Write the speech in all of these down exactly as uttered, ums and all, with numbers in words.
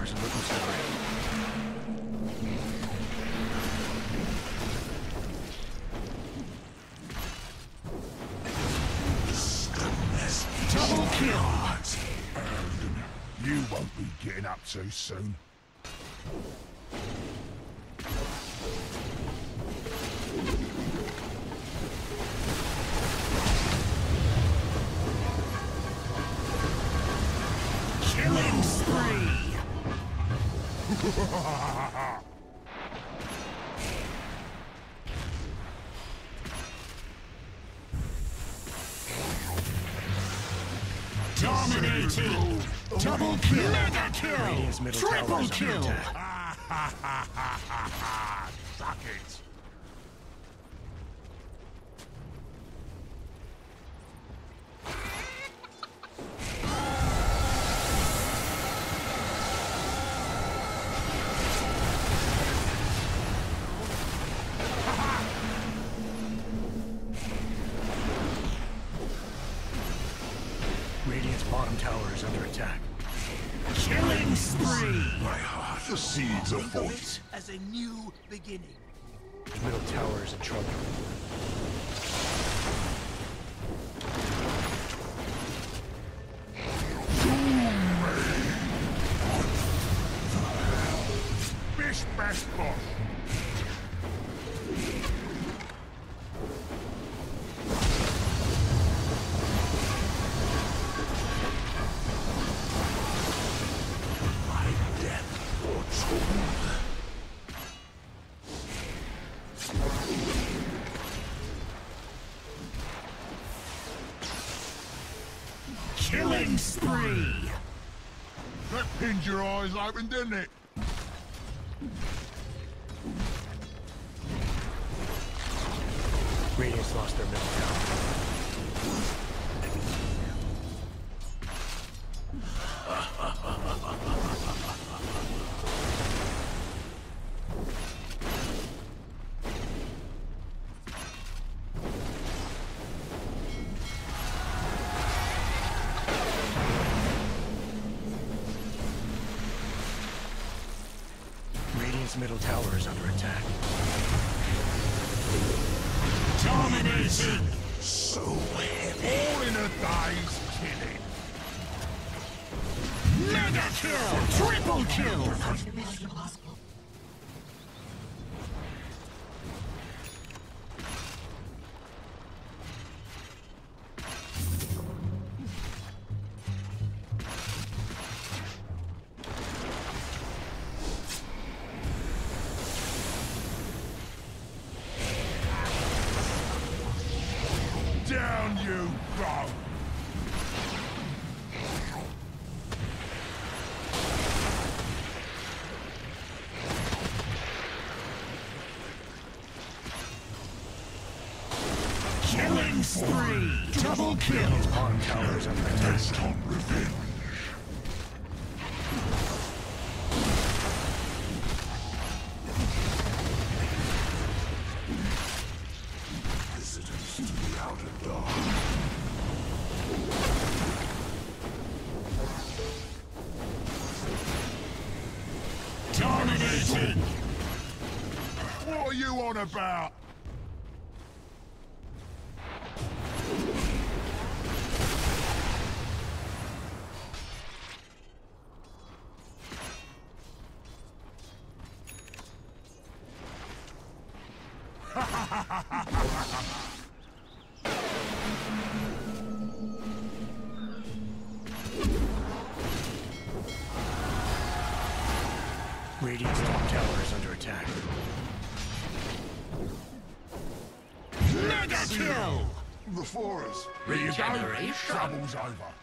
towers and let them separate. Double kill! You won't be getting up too soon. Killing spree! Dominating! Double kill! Mega kill! Triple kill! Suck it! Radiant's bottom tower is under attack. Killing spree! My heart, the seeds of Think of force. it as a new beginning. The middle tower is in trouble. Bish bash bosh. Killing spree! That pinned your eyes open, didn't it? Radiant's lost their middle tower. Radiant's middle tower is under attack. Dominating! So heavy. All in a day's killing. Mega kill! Triple kill! Down you go! Killing spree! Double kill! Bottom tower is under attack. Based on revenge. Visitors to the outer dark. Dominating! What are you on about? Radiant's top tower is under attack. Mega kill! Before us. There you go. Regeneration. Trouble's over.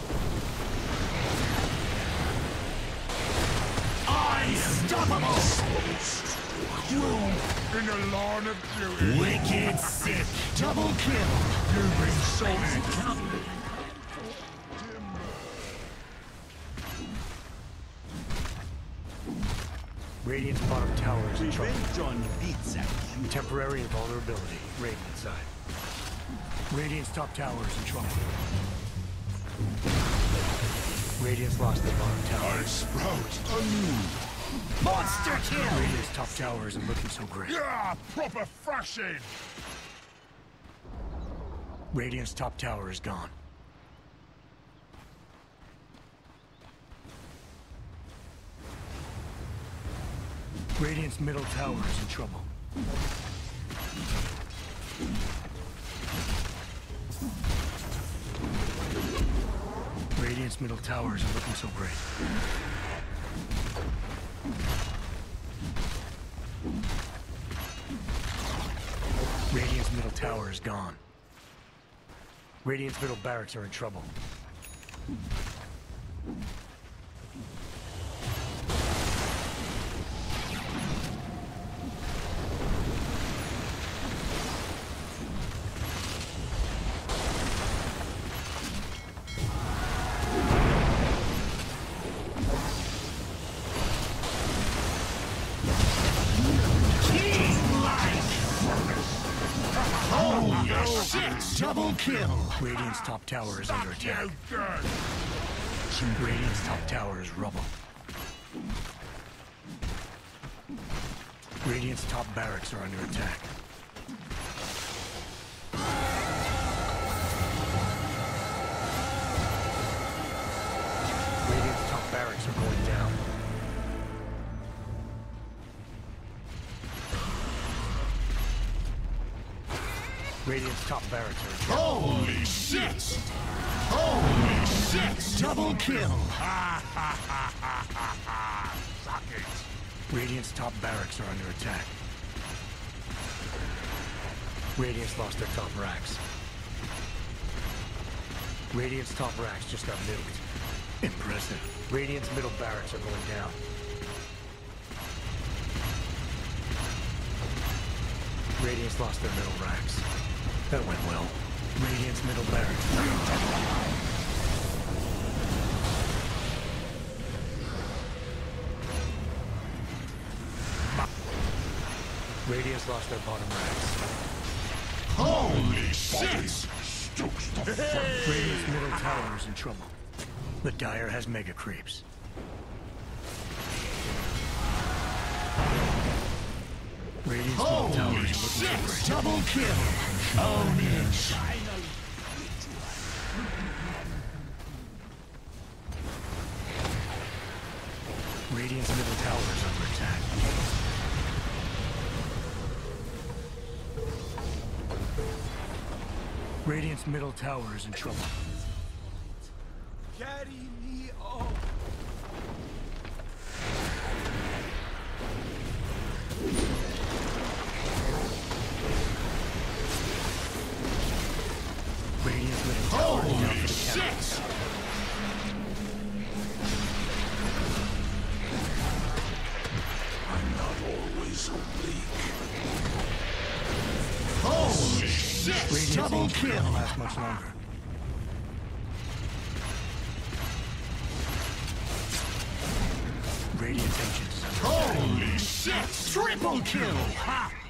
Unstoppable! Groove in the line of duty. Wicked sick. Double kill. You've been solid. Radiant's bottom tower is in trouble. John beats at you. Temporary invulnerability. Radiant side. Radiant's top tower is in trouble. Radiant's lost their bottom tower. I sprout anew. Monster kill. Radiant's top tower isn't looking so great. Yeah, proper thrashing. Radiant's top tower is gone. Radiant's middle tower is in trouble. Radiant's middle tower isn't looking so great. Radiant's middle tower is gone. Radiant's middle barracks are in trouble. Double kill. Radiant's top tower is under attack. You good. Radiant's top tower is rubble. Radiant's top barracks are under attack. Radiant's top barracks are going down. Radiant's top barracks are in trouble. Holy shit. Holy shit. Double kill. Ha ha ha ha ha ha. Suck it. Radiant's top barracks are under attack. Radiant's lost their top racks. Radiant's top racks just got nuked. Impressive. Radiant's middle barracks are going down. Radiant's lost their middle racks. That went well. Radiant's middle barracks. Radiant's lost their bottom racks. Holy shit. Stokes the fuck. Radiant's middle tower is in trouble. The Dire has mega creeps. Radiant's middle tower Holy is looking shit. for great. Double kill. Ownage. Radiant's middle tower is under attack. Radiant's middle tower is in trouble. Carry me off. Radiant's middle tower is down Holy for the count. shit. I'm not always oblique. Holy shit. Radiant's Double ancient kill. won't last much longer. Radiant's ancient is under attack. Holy shit. Triple kill. Ha.